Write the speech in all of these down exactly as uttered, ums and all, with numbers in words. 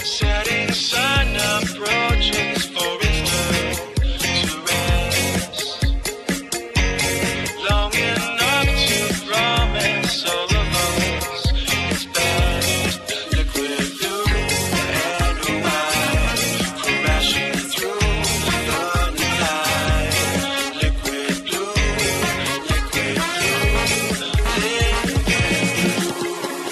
Setting the sun approaches for return to rest. Long enough to promise all of us it's best. Liquid blue and white, crashing through the night. Liquid blue, liquid blue, liquid blue.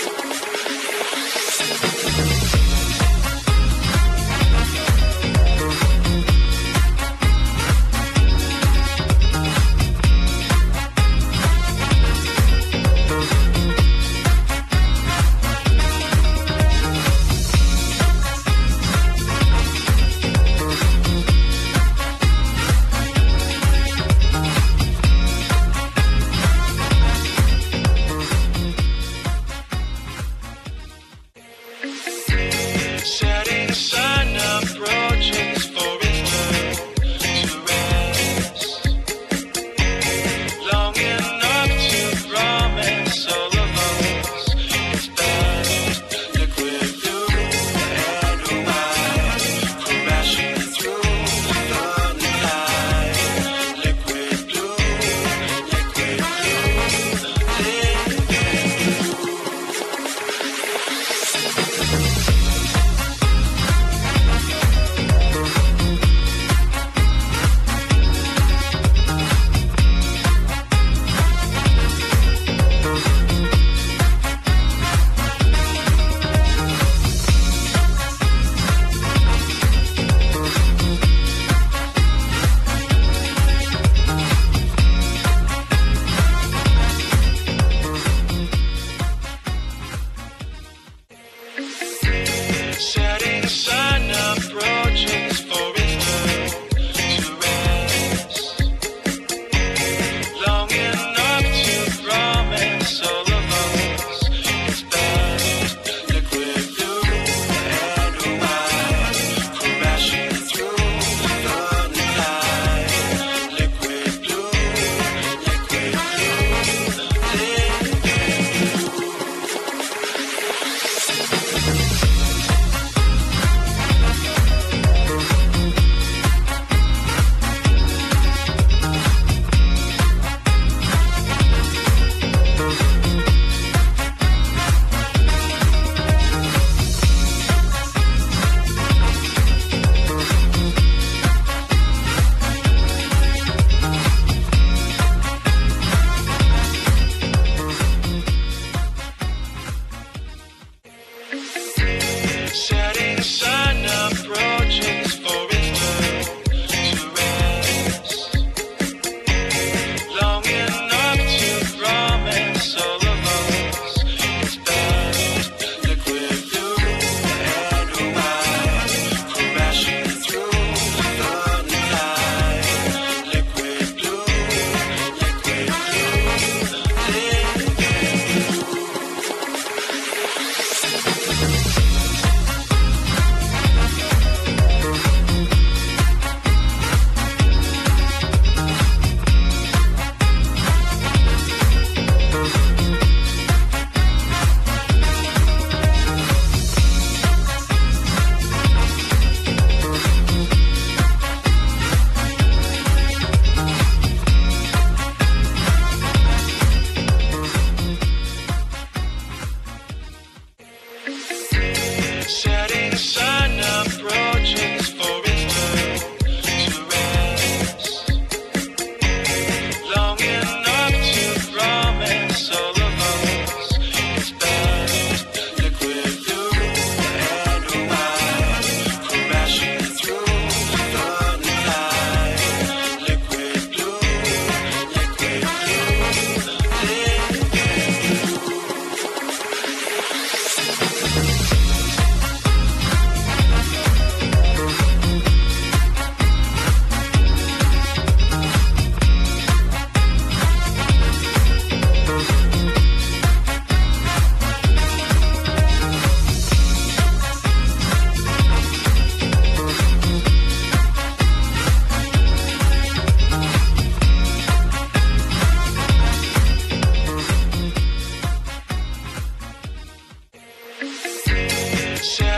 Setting the sun approaches for return to rest. Long enough to promise all of us it's best. Liquid blue and white, crashing through the night. Liquid blue, liquid blue, liquid blue. Setting the sun approaches for return to rest. Long enough to promise all of us it's best. Liquid blue and white, crashing through the night. Liquid blue, liquid blue, liquid blue. Setting the sun approaches for return to rest. Long enough to promise all of us it's best. Liquid blue and white, crashing through the night. Liquid blue, liquid blue, liquid blue. Setting the sun approaches for return to rest. Long enough to promise all of us it's best. Liquid blue and white, crashing through the night. Liquid blue, liquid blue, liquid blue. Set